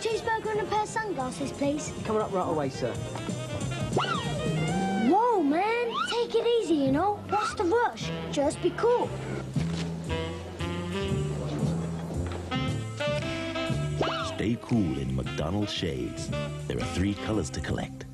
cheeseburger and a pair of sunglasses, please? Coming up right away, sir. Whoa, man. Take it easy, you know. What's the rush? Just be cool. Stay cool in McDonald's shades. There are 3 colors to collect.